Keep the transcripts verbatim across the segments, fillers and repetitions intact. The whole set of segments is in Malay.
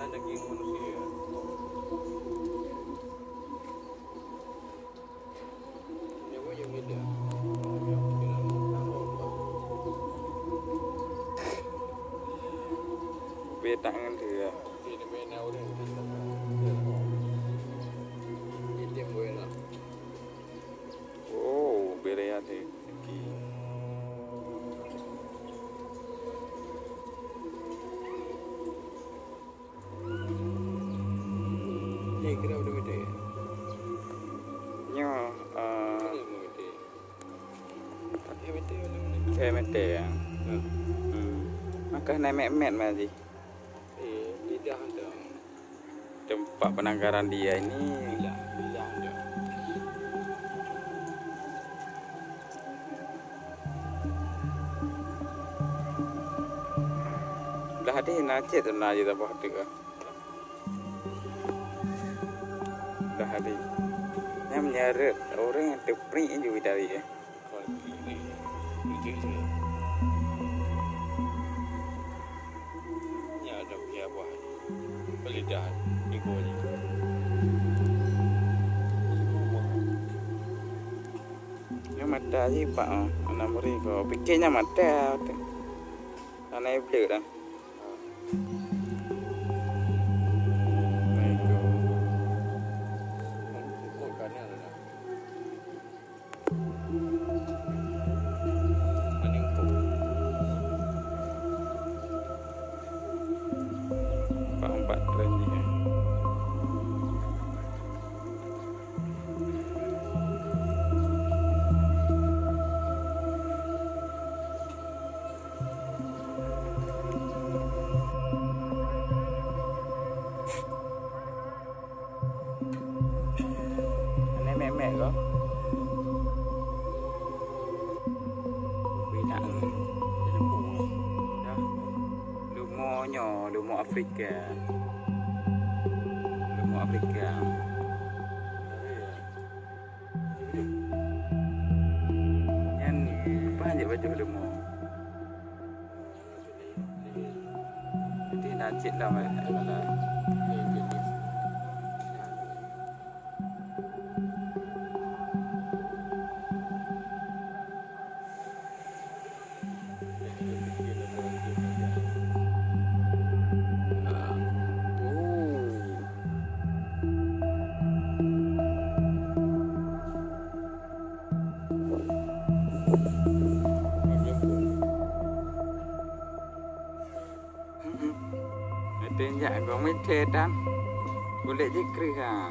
daging manusia. Nyawa yang beda. Beda dengan dia. Ini beda orang. Ini yang boleh lah. Oh, beda ya deh. Ini kira udah beda ya. Nyo, uh, Ini mau beda. Ya beda mana mana. kayak mete ya. Hmm. Hmm. Maka naik met-met masih. Eh, lidah anda. Tempat penangkaran dia ini. Lidah, lidah anda. Dah ada nacet tu nak je tak apa tu. Dah ada. Yang menyeret orang yang terpering juga dari ya. Kalau ini, ini ini. Ini ada punya buah. Lidah, iguanya. Yang mata je pak, anak murid kau fikirnya mata tu. Anak ibu dah. Empat tren ni. Ini mek-mek kau. Bina. Lumonyo, lumo Afrika. Lumo Afrika. Yang apa aja baca lumo. Jadi najis lah masalah. Tenjak kau mete dan boleh dikri ha.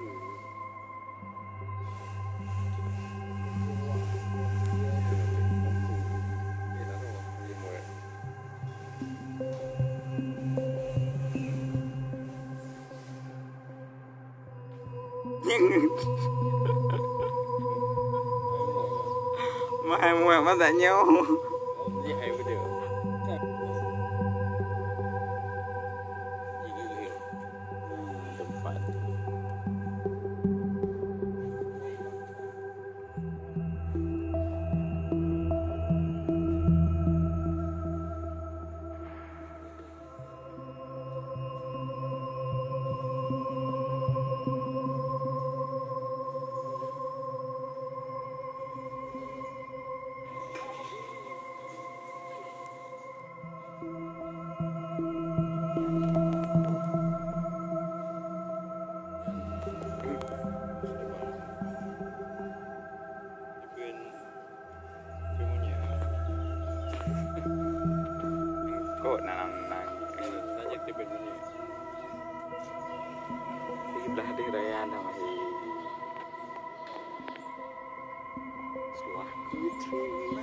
Mai mua mà tại nhau. Ini hai benda. Tempat. Kok nang nang Nanya tebet ni. sebelah di raya dah masih. Suah ku terima